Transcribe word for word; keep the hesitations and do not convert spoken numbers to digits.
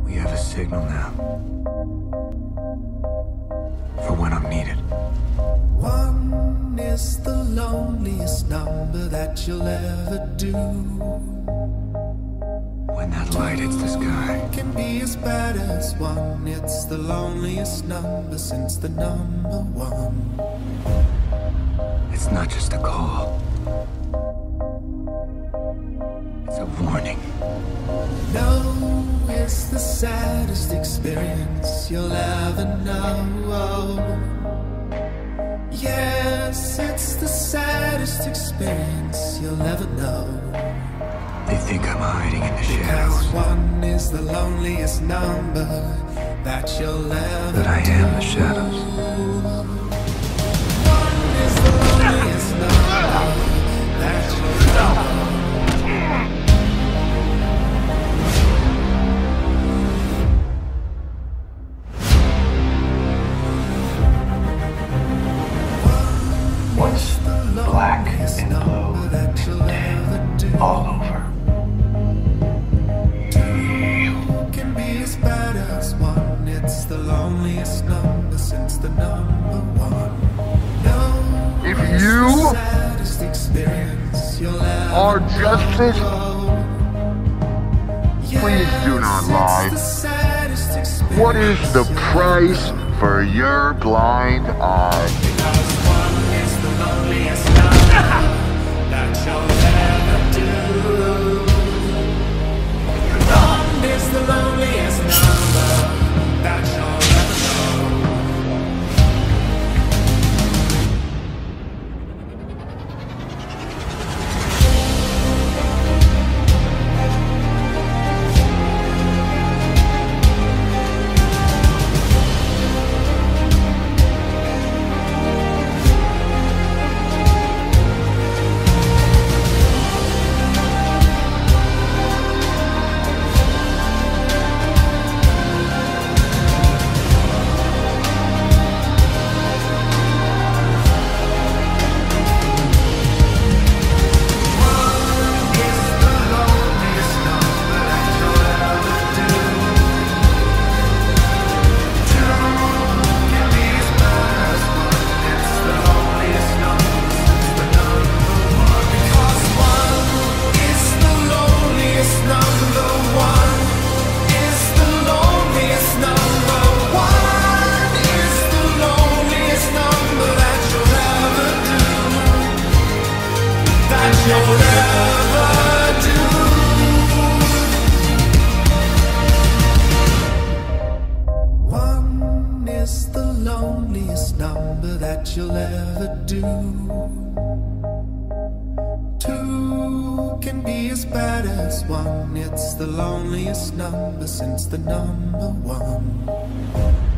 We have a signal now. For when I'm needed. One is the loneliest number that you'll ever do. When that light hits the sky, Can be as bad as one. It's the loneliest number since the number one. it's not just a call. It's a warning. No is the saddest experience you'll ever know. Yes, it's the saddest experience you'll ever know. They think I'm hiding in the Because shadows. one is the loneliest number that you'll ever But I am the shadows. One is the loneliest number that you'll ever What's black and blue and dead all over? can be as bad as one. It's the loneliest number since the number one. No, If it's you the saddest experience you'll ever are justice, know. please do not Yes, lie. it's the saddest experience What is the you'll price ever know. for your blind eye? Because one is the loneliest number that you'll ever do. One is the loneliest number that you'll ever know. One is the loneliest number that you'll ever do. Two can be as bad as one. It's the loneliest number since the number one.